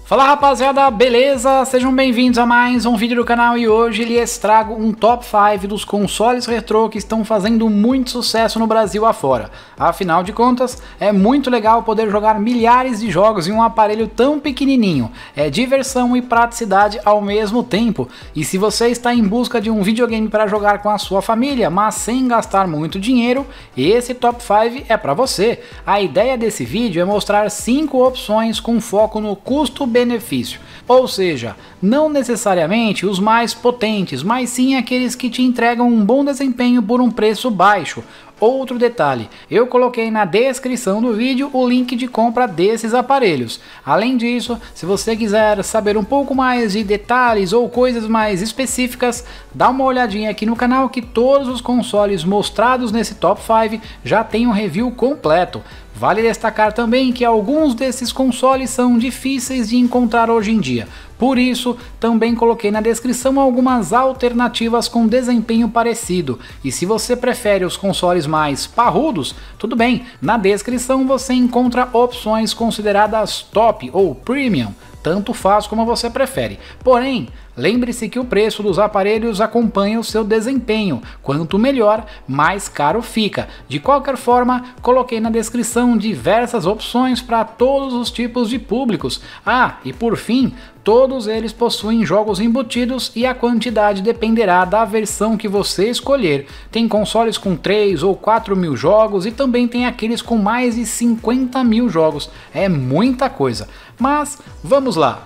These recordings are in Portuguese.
Fala rapaziada, beleza? Sejam bem-vindos a mais um vídeo do canal e hoje lhes trago um top 5 dos consoles retrô que estão fazendo muito sucesso no Brasil afora. Afinal de contas, é muito legal poder jogar milhares de jogos em um aparelho tão pequenininho. É diversão e praticidade ao mesmo tempo. E se você está em busca de um videogame para jogar com a sua família, mas sem gastar muito dinheiro, esse top 5 é para você. A ideia desse vídeo é mostrar 5 opções com foco no custo-benefício. Ou seja, não necessariamente os mais potentes, mas sim aqueles que te entregam um bom desempenho por um preço baixo. Outro detalhe, eu coloquei na descrição do vídeo o link de compra desses aparelhos. Além disso, se você quiser saber um pouco mais de detalhes ou coisas mais específicas, dá uma olhadinha aqui no canal que todos os consoles mostrados nesse top 5 já tem um review completo. Vale destacar também que alguns desses consoles são difíceis de encontrar hoje em dia. Por isso, também coloquei na descrição algumas alternativas com desempenho parecido. E se você prefere os consoles mais parrudos, tudo bem, na descrição você encontra opções consideradas top ou premium. Tanto faz como você prefere. Porém, lembre-se que o preço dos aparelhos acompanha o seu desempenho. Quanto melhor, mais caro fica. De qualquer forma, coloquei na descrição diversas opções para todos os tipos de públicos. Ah, e por fim, todos eles possuem jogos embutidos e a quantidade dependerá da versão que você escolher. Tem consoles com 3 ou 4 mil jogos e também tem aqueles com mais de 50 mil jogos. É muita coisa. Mas vamos lá!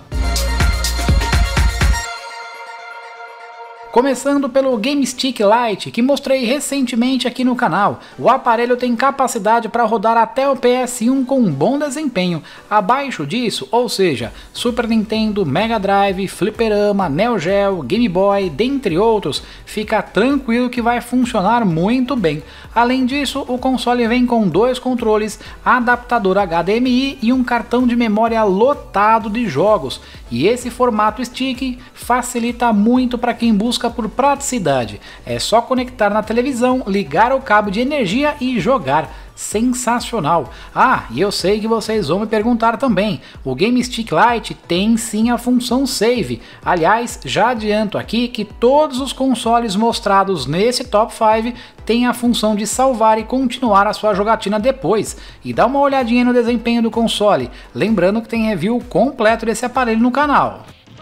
Começando pelo GameStick Lite, que mostrei recentemente aqui no canal. O aparelho tem capacidade para rodar até o PS1 com um bom desempenho. Abaixo disso, ou seja, Super Nintendo, Mega Drive, Fliperama, Neo Geo, Game Boy, dentre outros, fica tranquilo que vai funcionar muito bem. Além disso, o console vem com 2 controles, adaptador HDMI e um cartão de memória lotado de jogos. E esse formato stick facilita muito para quem busca por praticidade. É só conectar na televisão, ligar o cabo de energia e jogar. Sensacional! Ah, e eu sei que vocês vão me perguntar também, o GameStick Lite tem sim a função Save. Aliás, já adianto aqui que todos os consoles mostrados nesse top 5 têm a função de salvar e continuar a sua jogatina depois. E dá uma olhadinha no desempenho do console, lembrando que tem review completo desse aparelho no canal.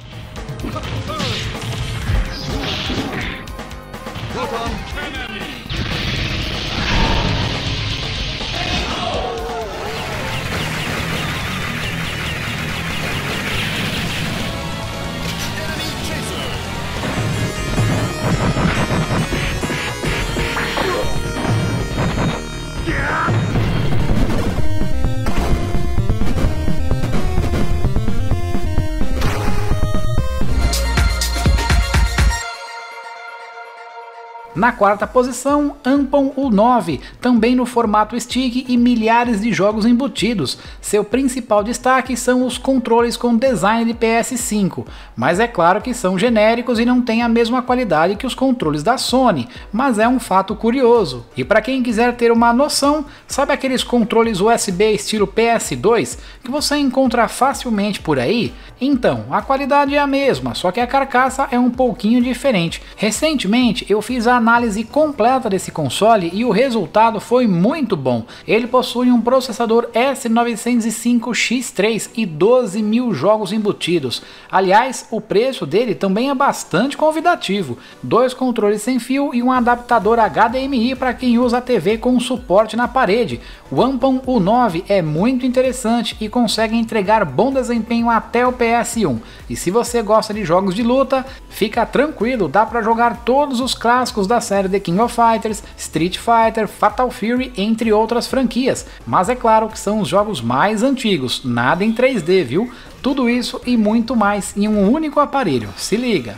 Na quarta posição, Ampon U9, também no formato stick e milhares de jogos embutidos. Seu principal destaque são os controles com design de PS5, mas é claro que são genéricos e não têm a mesma qualidade que os controles da Sony, mas é um fato curioso. E para quem quiser ter uma noção, sabe aqueles controles USB estilo PS2 que você encontra facilmente por aí? Então, a qualidade é a mesma, só que a carcaça é um pouquinho diferente. Recentemente eu fiz a análise completa desse console e o resultado foi muito bom. Ele possui um processador S905X3 e 12 mil jogos embutidos. Aliás, o preço dele também é bastante convidativo. 2 controles sem fio e um adaptador HDMI para quem usa a TV com suporte na parede. O Ampon U9 é muito interessante e consegue entregar bom desempenho até o PS1. E se você gosta de jogos de luta, fica tranquilo, dá para jogar todos os clássicos da série The King of Fighters, Street Fighter, Fatal Fury, entre outras franquias. Mas é claro que são os jogos mais antigos, nada em 3D, viu? Tudo isso e muito mais em um único aparelho, se liga!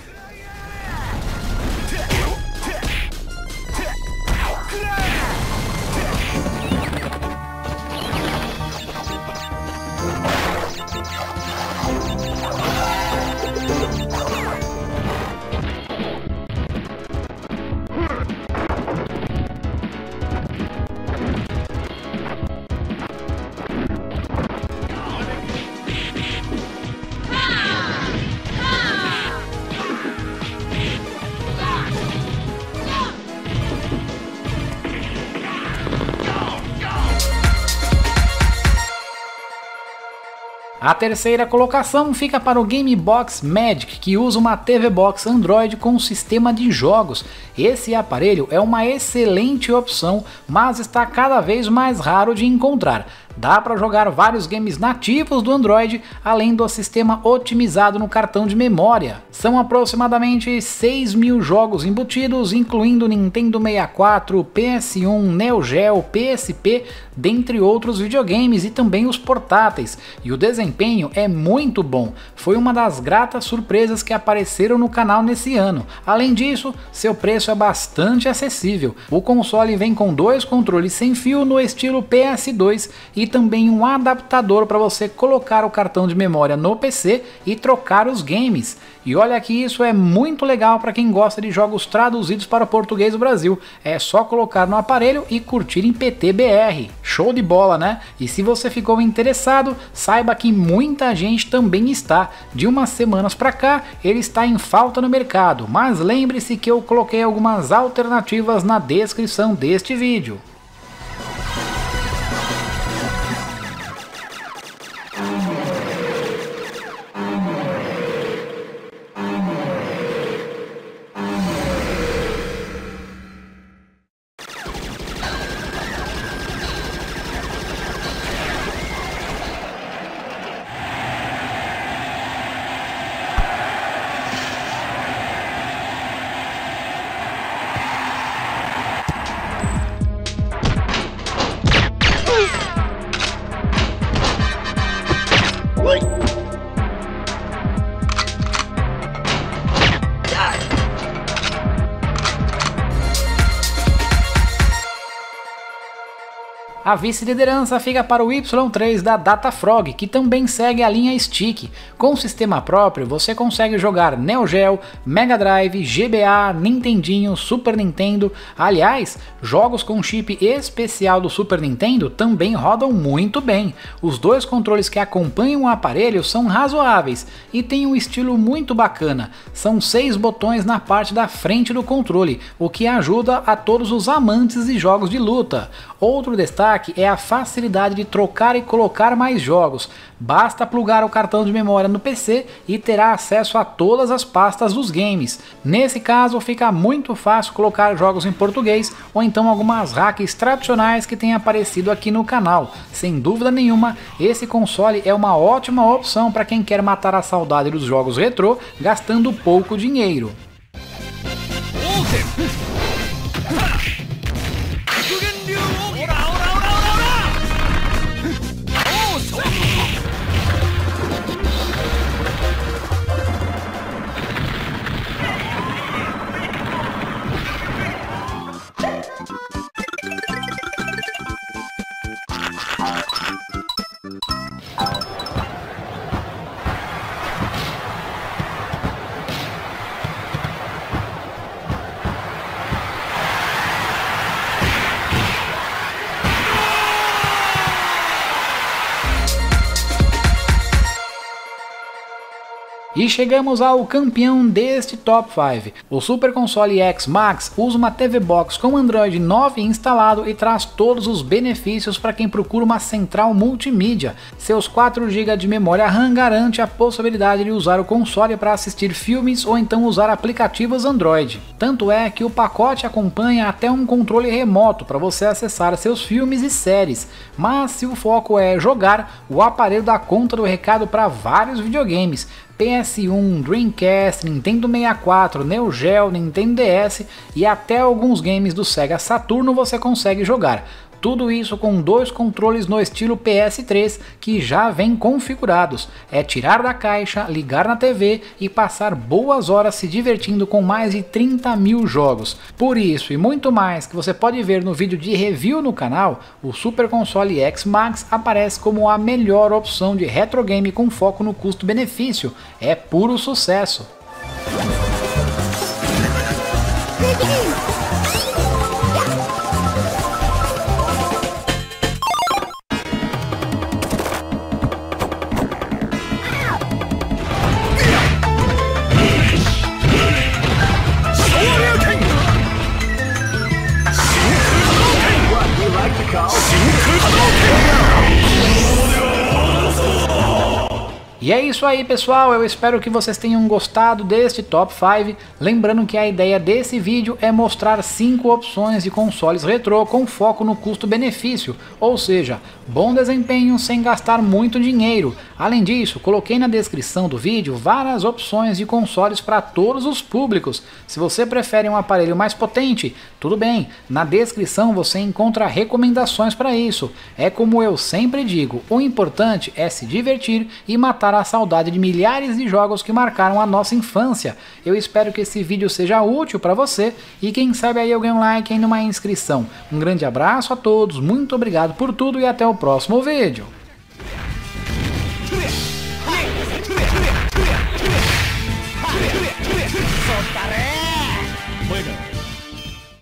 A terceira colocação fica para o Game Box Magic, que usa uma TV Box Android com um sistema de jogos. Esse aparelho é uma excelente opção, mas está cada vez mais raro de encontrar. Dá para jogar vários games nativos do Android, além do sistema otimizado no cartão de memória. São aproximadamente 6.000 jogos embutidos, incluindo Nintendo 64, PS1, Neo Geo, PSP, dentre outros videogames e também os portáteis. E o desempenho é muito bom, foi uma das gratas surpresas que apareceram no canal nesse ano. Além disso, seu preço é bastante acessível. O console vem com 2 controles sem fio no estilo PS2 e também um adaptador para você colocar o cartão de memória no PC e trocar os games. E olha que isso é muito legal para quem gosta de jogos traduzidos para o português do Brasil. É só colocar no aparelho e curtir em PTBR. Show de bola, né? E se você ficou interessado, saiba que muita gente também está. De umas semanas para cá, ele está em falta no mercado, mas lembre-se que eu coloquei algumas alternativas na descrição deste vídeo. A vice-liderança fica para o Y3 da Datafrog, que também segue a linha Stick. Com sistema próprio, você consegue jogar Neo Geo, Mega Drive, GBA, Nintendinho, Super Nintendo. Aliás, jogos com chip especial do Super Nintendo também rodam muito bem. Os 2 controles que acompanham o aparelho são razoáveis e têm um estilo muito bacana. São 6 botões na parte da frente do controle, o que ajuda a todos os amantes de jogos de luta. Outro destaque é a facilidade de trocar e colocar mais jogos. Basta plugar o cartão de memória no PC e terá acesso a todas as pastas dos games. Nesse caso fica muito fácil colocar jogos em português ou então algumas hacks tradicionais que têm aparecido aqui no canal. Sem dúvida nenhuma, esse console é uma ótima opção para quem quer matar a saudade dos jogos retrô gastando pouco dinheiro. E chegamos ao campeão deste Top 5. O Super Console X Max usa uma TV Box com Android 9 instalado e traz todos os benefícios para quem procura uma central multimídia. Seus 4 GB de memória RAM garante a possibilidade de usar o console para assistir filmes ou então usar aplicativos Android. Tanto é que o pacote acompanha até um controle remoto para você acessar seus filmes e séries. Mas se o foco é jogar, o aparelho dá conta do recado para vários videogames. PS1, Dreamcast, Nintendo 64, Neo Geo, Nintendo DS e até alguns games do Sega Saturno você consegue jogar. Tudo isso com 2 controles no estilo PS3 que já vem configurados. É tirar da caixa, ligar na TV e passar boas horas se divertindo com mais de 30.000 jogos. Por isso e muito mais que você pode ver no vídeo de review no canal, o Super Console X Max aparece como a melhor opção de retro game com foco no custo-benefício. É puro sucesso! E é isso aí, pessoal, eu espero que vocês tenham gostado deste Top 5, lembrando que a ideia desse vídeo é mostrar 5 opções de consoles retrô com foco no custo-benefício, ou seja, bom desempenho sem gastar muito dinheiro. Além disso, coloquei na descrição do vídeo várias opções de consoles para todos os públicos. Se você prefere um aparelho mais potente, tudo bem, na descrição você encontra recomendações para isso. É como eu sempre digo, o importante é se divertir e matar a saudade de milhares de jogos que marcaram a nossa infância. Eu espero que esse vídeo seja útil para você e quem sabe aí eu ganho um like e uma inscrição. Um grande abraço a todos, muito obrigado por tudo e até o próximo vídeo.